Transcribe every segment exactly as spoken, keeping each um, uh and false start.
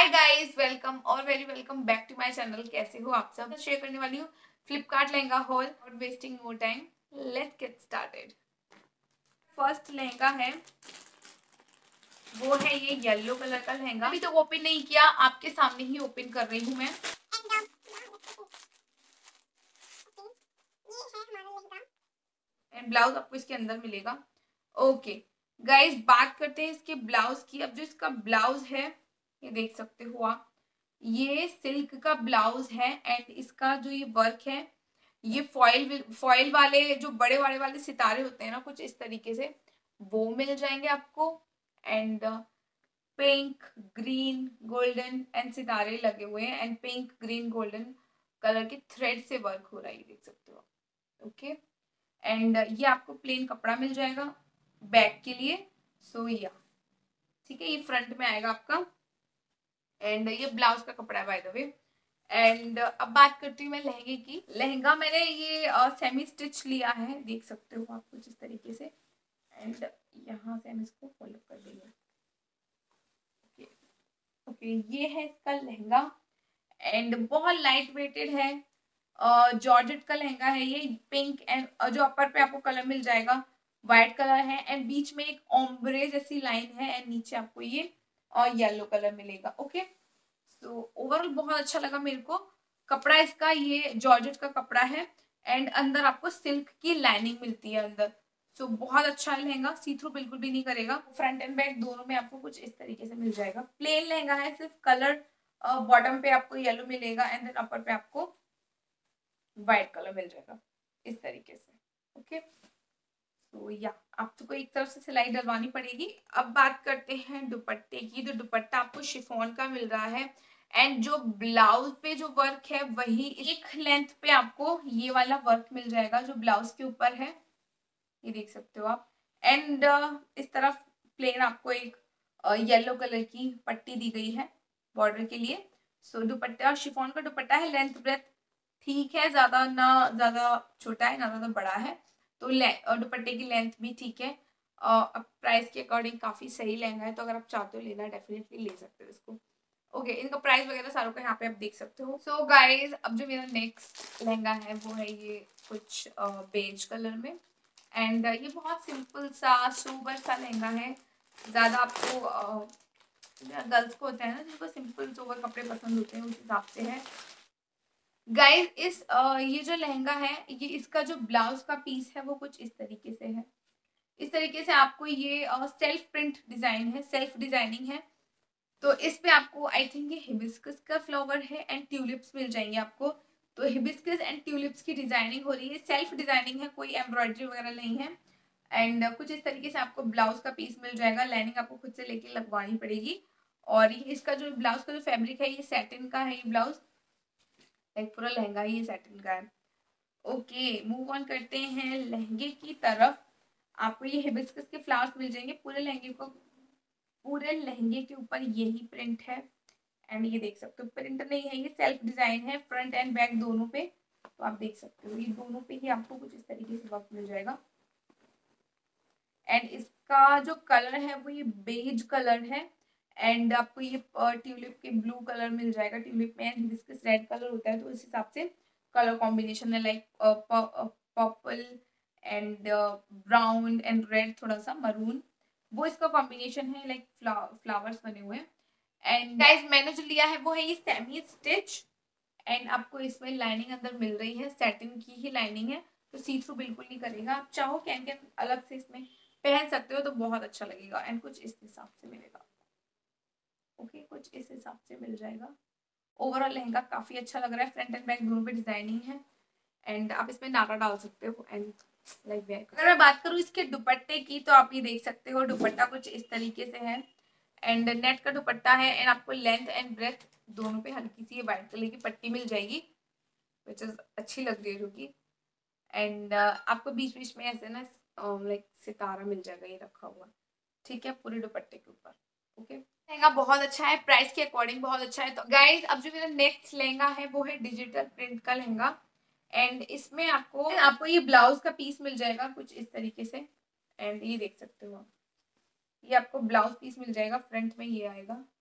हाय guys, welcome और very welcome back to my channel. कैसे हो आप सब? शेयर करने वाली हूँ फ्लिपकार्ट लहंगा हॉल और wasting no time, let's get started. First lehenga है वो है ये येलो कलर का लहंगा। अभी तो ओपन नहीं किया, आपके सामने ही ओपन कर रही हूँ मैं। एंड ब्लाउज आपको इसके अंदर मिलेगा। ओके गाइस, बात करते हैं इसके ब्लाउज की। अब जो इसका ब्लाउज है ये देख सकते हो आप, ये सिल्क का ब्लाउज है एंड इसका जो ये वर्क है ये फॉइल फॉइल वाले जो बड़े वाले वाले सितारे होते हैं ना, कुछ इस तरीके से वो मिल जाएंगे आपको। And pink green golden and सितारे लगे हुए हैं and pink green golden colour के थ्रेड से वर्क हो रहा है, ये देख सकते हो। ओके एंड ये आपको प्लेन कपड़ा मिल जाएगा बैक के लिए। सो या ठीक है, ये फ्रंट में आएगा आपका एंड ये ब्लाउज का कपड़ा है बाय द वे। एंड अब बात करती हूँ मैं लहंगे की। लहंगा मैंने ये सेमी स्टिच लिया है, देख सकते हो आप कुछ इस तरीके से। एंड यहाँ से हम इसको फॉलो कर देंगे। ओके ओके ये है इसका लहंगा एंड बहुत लाइट वेटेड है। जॉर्जेट का लहंगा है ये। पिंक एंड जो अपर पे आपको कलर मिल जाएगा व्हाइट कलर है एंड बीच में एक ओम्ब्रे जैसी लाइन है एंड नीचे आपको ये और येलो कलर मिलेगा। ओके सो ओवरऑल बहुत अच्छा लगा मेरे को। कपड़ा इसका ये जॉर्जेट का कपड़ा है एंड अंदर आपको सिल्क की लाइनिंग मिलती है अंदर। सो बहुत अच्छा है लहंगा, सी थ्रू बिल्कुल भी नहीं करेगा। फ्रंट एंड बैक दोनों में आपको कुछ इस तरीके से मिल जाएगा। प्लेन लहंगा है, सिर्फ कलर बॉटम पे आपको येलो मिलेगा एंड देन अपर पे आपको व्हाइट कलर मिल जाएगा इस तरीके से। ओके तो या आपको एक तरफ से सिलाई डलवानी पड़ेगी। अब बात करते हैं दुपट्टे की। तो दुपट्टा आपको शिफॉन का मिल रहा है एंड जो ब्लाउज पे जो वर्क है वही एक लेंथ पे आपको ये वाला वर्क मिल जाएगा जो ब्लाउज के ऊपर है, ये देख सकते हो आप। एंड uh, इस तरफ प्लेन आपको एक येलो uh, कलर की पट्टी दी गई है बॉर्डर के लिए। सो so, दुपट्टा शिफॉन का दुपट्टा है, लेंथ ब्रेथ ठीक है, ज्यादा ना ज्यादा छोटा है ना ज्यादा बड़ा है, तो दुपट्टे की लेंथ भी ठीक है। अब प्राइस के अकॉर्डिंग काफी सही लहंगा है, तो अगर आप चाहते हो लेना डेफिनेटली ले सकते हो इसको। ओके okay, इनका प्राइस वगैरह सारों का यहाँ पे आप देख सकते हो। सो so, गाइज अब जो मेरा नेक्स्ट लहंगा है वो है ये कुछ बेज कलर में एंड ये बहुत सिंपल सा सोबर सा लहंगा है। ज्यादा आपको गर्ल्स को होता है ना जिनको सिंपल सोबर कपड़े पसंद होते हैं, उस हिसाब से है। गाइस इस uh, ये जो लहंगा है ये इसका जो ब्लाउज का पीस है वो कुछ इस तरीके से है। इस तरीके से आपको ये सेल्फ प्रिंट डिजाइन है, सेल्फ डिजाइनिंग है। तो इस पे आपको आई थिंक ये हिबिस्कस का फ्लावर है एंड ट्यूलिप्स मिल जाएंगे आपको। तो हिबिस्कस एंड ट्यूलिप्स की डिजाइनिंग हो रही है, सेल्फ डिजाइनिंग है, कोई एम्ब्रॉयडरी वगैरह नहीं है। एंड कुछ इस तरीके से आपको ब्लाउज का पीस मिल जाएगा। लाइनिंग आपको खुद से लेके लगवानी पड़ेगी। और ये इसका जो ब्लाउज का जो फैब्रिक है ये सैटिन का है, ये ब्लाउज लाइक पूरा लहंगा ही सैटिन का है। ओके मूव ऑन करते हैं लहंगे की तरफ। आपको ये हिबिस्कस के फ्लावर्स मिल जाएंगे पूरे लहंगे को, पूरे लहंगे के ऊपर यही प्रिंट है। एंड ये देख सकते हो प्रिंट नहीं है, ये सेल्फ डिजाइन है फ्रंट एंड बैक दोनों पे। तो आप देख सकते हो ये दोनों पे ही आपको कुछ इस तरीके से वर्क मिल जाएगा। एंड इसका जो कलर है वो ये बेज कलर है एंड आपको ये ट्यूलिप के ब्लू कलर मिल जाएगा। ट्यूलिप में हिबिस्कस रेड कलर होता है तो इस हिसाब से कलर कॉम्बिनेशन है, like purple and brown and red, थोड़ा सा मरून, वो इसका कॉम्बिनेशन है, लाइक फ्लावर्स बने हुए हैं। एंड गाइस मैंने जो लिया है वो है ये सेमी स्टिच एंड आपको इसमें लाइनिंग अंदर मिल रही है, सैटिन की ही लाइनिंग है, तो सी थ्रू बिल्कुल नहीं करेगा। आप चाहो कैन कैन अलग से इसमें पहन सकते हो तो बहुत अच्छा लगेगा। एंड कुछ इस हिसाब से मिलेगा। ओके okay, कुछ इस हिसाब से मिल जाएगा। ओवरऑल लहंगा काफी अच्छा लग रहा है, फ्रंट एंड बैक दोनों पे डिजाइनिंग है एंड आप इसमें नाटा डाल सकते हो एंड लाइक बैक। अगर मैं बात करूँ इसके दुपट्टे की तो आप ये देख सकते हो दुपट्टा कुछ इस तरीके से है एंड नेट का दुपट्टा है एंड आपको लेंथ एंड ब्रेथ दोनों पे हल्की सी व्हाइट कलर की पट्टी मिल जाएगी विच इज अच्छी लग रही है जो कि। एंड uh, आपको बीच बीच में ऐसे ना लाइक uh, सितारा मिल जाएगा ये रखा हुआ, ठीक है, पूरे दुपट्टे के ऊपर। ओके लहंगा बहुत अच्छा है, प्राइस के अकॉर्डिंग बहुत अच्छा है। तो गाइस अब जो मेरा नेक्स्ट लहंगा है वो है डिजिटल प्रिंट का लहंगा एंड इसमें आपको आपको ये ब्लाउज का पीस मिल जाएगा कुछ इस तरीके से। एंड ये देख सकते हो आप, ये आपको ब्लाउज पीस मिल जाएगा, फ्रंट में ये आएगा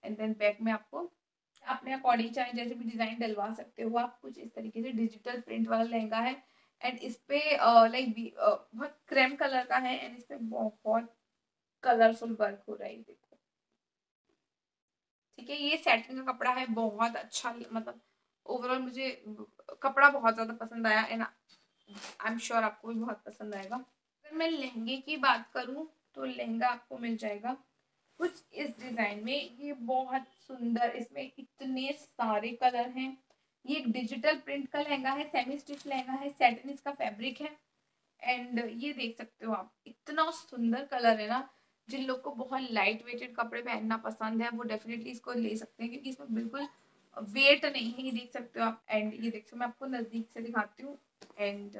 एंड देन बैक में आपको अपने अकॉर्डिंग चाहे जैसे भी डिजाइन डलवा सकते हो आप। कुछ इस तरीके से डिजिटल प्रिंट वाला लहंगा है एंड इस पे लाइक बहुत क्रीम कलर का है एंड इस पे बहुत कलरफुल वर्क हो रहा है, देखो ठीक है। ये सैटिन का कपड़ा है, बहुत अच्छा, मतलब ओवरऑल मुझे कपड़ा बहुत ज्यादा पसंद आया एंड आई एम श्योर आपको भी बहुत पसंद आएगा। अगर मैं लहंगे की बात करूं तो लहंगा आपको मिल जाएगा कुछ इस डिजाइन में। ये बहुत सुंदर, इसमें इतने सारे कलर हैं। ये एक डिजिटल प्रिंट का लहंगा है, सेमी स्टिच लहंगा है, सैटिन इसका फैब्रिक है एंड ये देख सकते हो आप, इतना सुंदर कलर है ना। जिन लोग को बहुत लाइट वेटेड कपड़े पहनना पसंद है वो डेफिनेटली इसको ले सकते हैं क्योंकि इसमें बिल्कुल वेट नहीं है, ये देख सकते हो आप। एंड ये देखो मैं आपको नजदीक से दिखाती हूँ एंड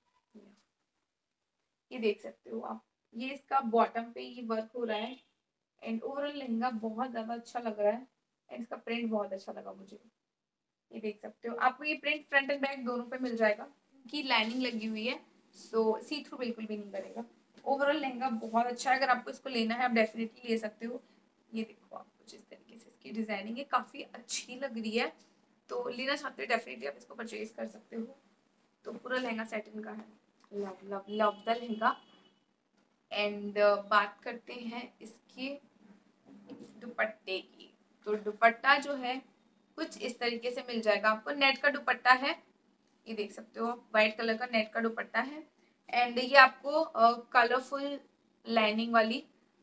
ये देख सकते हो आप, ये इसका बॉटम पे ये वर्क हो रहा है एंड ओवरऑल लहंगा बहुत ज्यादा अच्छा लग रहा है एंड इसका प्रिंट बहुत अच्छा लगा मुझे। ये देख सकते हो आपको ये प्रिंट फ्रंट एंड बैक दोनों पे मिल जाएगा, की लाइनिंग लगी हुई है सो सी थ्रू बिल्कुल भी नहीं करेगा। ओवरऑल लहंगा बहुत अच्छा है, अगर आपको इसको लेना है आप डेफिनेटली ले सकते हो। ये देखो आप कुछ इस तरीके से इसकी डिजाइनिंग है, काफी अच्छी लग रही है, तो लेना चाहते हो डेफिनेटली आप इसको परचेज कर सकते हो। तो पूरा लहंगा सैटिन का है, love love love the lehenga. And uh, बात करते हैं इसके दुपट्टे की। तो दुपट्टा जो है कुछ इस तरीके से मिल जाएगा आपको, नेट का दुपट्टा है, ये देख सकते हो व्हाइट कलर का नेट का दुपट्टा है एंड ये आपको कलरफुल लाइनिंग वाली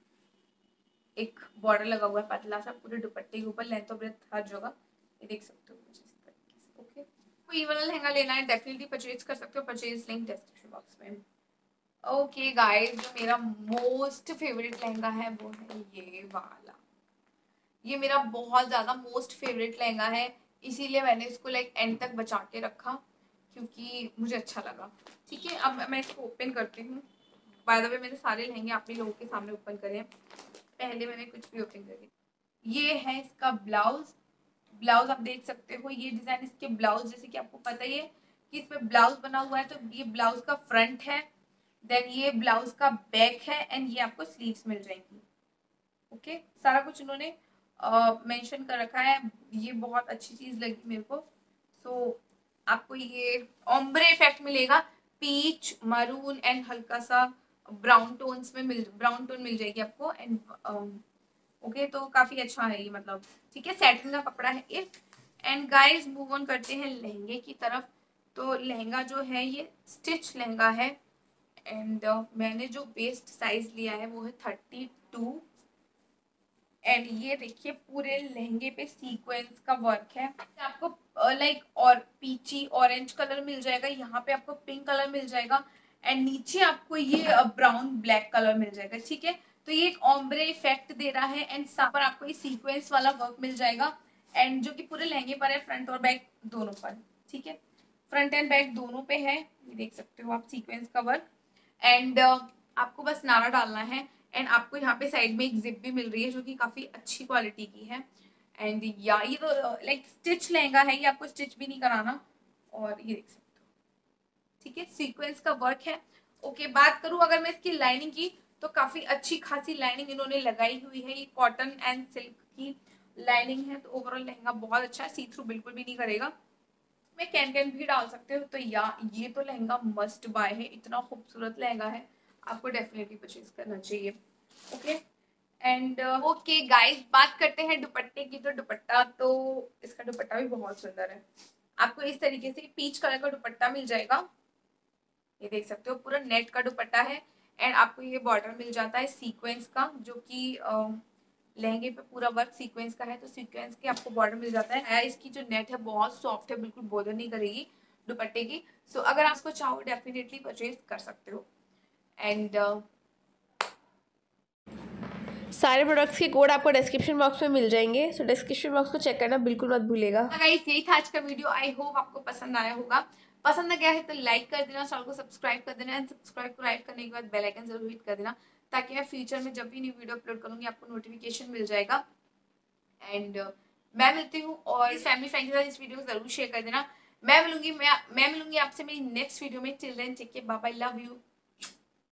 एक बॉर्डर लगा हुआ है पतला सा पूरे दुपट्टे के ऊपर, लेंथ और ब्रेथ हर जगह, ये देख सकते हो कुछ इस तरीके से। ओके, कोई वाला लहंगा लेना है डेफिनेटली परचेज कर सकते हो, परचेज लिंक डिस्क्रिप्शन बॉक्स में। ओके गाइस, जो मेरा मोस्ट फेवरेट लहंगा है वो है ये वाला। ये मेरा बहुत ज्यादा मोस्ट फेवरेट लहंगा है, इसीलिए मैंने इसको लाइक एंड तक बचा के रखा क्योंकि मुझे अच्छा लगा। ठीक है, अब मैं इसको ओपन करती हूँ। बाय द वे मैंने सारे लहंगे आप लोगों के सामने ओपन करे हैं, पहले मैंने कुछ भी ओपन करे। ये है इसका ब्लाउज। ब्लाउज आप देख सकते हो, ये डिजाइन इसके ब्लाउज, जैसे कि आपको पता ही है कि इसमें ब्लाउज बना हुआ है, तो ये ब्लाउज का फ्रंट है, देन ये ब्लाउज का बैक है एंड ये आपको स्लीव्स मिल जाएंगी। ओके, सारा कुछ उन्होंने मेंशन कर रखा है, ये बहुत अच्छी चीज लगी मेरे को। सो so, आपको ये ओम्ब्रे इफेक्ट मिलेगा, पीच मरून एंड हल्का सा ब्राउन टोन्स में मिल ब्राउन टोन मिल जाएगी आपको एंड ओके okay, तो काफी अच्छा है ये, मतलब ठीक है, सैटिन का कपड़ा है ये। एंड गाइस मूव ऑन करते हैं लहंगे की तरफ। तो लहंगा जो है ये स्टिच लहंगा है एंड uh, मैंने जो वेस्ट साइज लिया है वो है थर्टी टू एंड ये देखिए पूरे लहंगे पे सीक्वेंस का वर्क है। आपको लाइक uh, और पीची ऑरेंज कलर मिल जाएगा, यहाँ पे आपको पिंक कलर मिल जाएगा एंड नीचे आपको ये ब्राउन ब्लैक कलर मिल जाएगा। ठीक है, तो ये एक ओम्ब्रे इफेक्ट दे रहा है एंड यहाँ पर आपको ये सीक्वेंस वाला वर्क मिल जाएगा एंड जो कि पूरे लहंगे पर है, फ्रंट और बैक दोनों पर। ठीक है, फ्रंट एंड बैक दोनों पे है, ये देख सकते हो आप सीक्वेंस का वर्क एंड uh, आपको बस नारा डालना है एंड आपको यहाँ पे साइड में एक जिप भी मिल रही है जो कि काफी अच्छी क्वालिटी की है एंड या ये तो लाइक स्टिच लहंगा है, ये आपको स्टिच भी नहीं कराना और ये देख सकते हो। ठीक है, सीक्वेंस का वर्क है। ओके, बात करूं अगर मैं इसकी लाइनिंग की तो काफी अच्छी खासी लाइनिंग इन्होंने लगाई हुई है, ये कॉटन एंड सिल्क की लाइनिंग है, तो ओवरऑल लहंगा बहुत अच्छा है, सी थ्रू बिल्कुल भी नहीं करेगा। मैं कैन कैन भी डाल सकते हो, तो या ये तो लहंगा मस्ट बाय है, इतना खूबसूरत लहंगा है, आपको डेफिनेटली परचेज करना चाहिए। ओके एंड ओके गाइस, बात करते हैं दुपट्टे की। तो दुपट्टा तो इसका दुपट्टा भी बहुत सुंदर है, आपको इस तरीके से पीच कलर का दुपट्टा मिल जाएगा, ये देख सकते हो पूरा नेट का दुपट्टा है एंड आपको ये बॉर्डर मिल जाता है सीक्वेंस का, जो कि लहंगे पे पूरा वर्क सीक्वेंस का है, तो सीक्वेंस के आपको बॉर्डर मिल जाता है। इसकी जो नेट है बहुत सॉफ्ट है, बिल्कुल बोदर नहीं करेगी दुपट्टे की। सो so, अगर आप इसको चाहो डेफिनेटली परचेज कर सकते हो एंड uh, सारे प्रोडक्ट्स के कोड आपको डिस्क्रिप्शन बॉक्स में मिल जाएंगे, सो डिस्क्रिप्शन बॉक्स को चेक करना बिल्कुल मत भूलेगा। गाइस यही था आज का वीडियो, आई होप आपको पसंद आया होगा। पसंद आ गया है तो लाइक कर देना, चैनल को सब्सक्राइब कर देना एंड सब्सक्राइब करने के बाद बेल आइकन जरूर हिट कर देना ताकि मैं फ्यूचर में जब भी न्यू वीडियो अपलोड करूंगी आपको नोटिफिकेशन मिल जाएगा। एंड uh, मैं मिलती हूँ और इस फैमिली फ्रेंड के साथ इस वीडियो को जरूर शेयर कर देना। मैं मिलूंगी मैं मैं मिलूंगी आपसे मेरी नेक्स्ट वीडियो में। Till then take care, bye bye, love you.